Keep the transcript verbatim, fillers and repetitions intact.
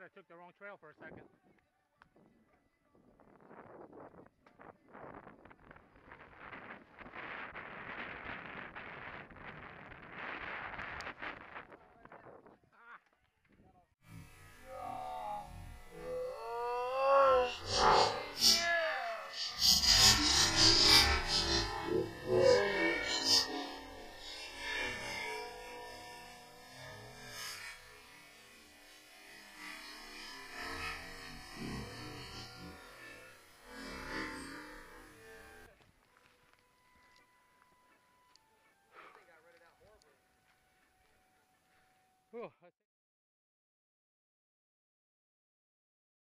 thought I took the wrong trail for a second. Whew.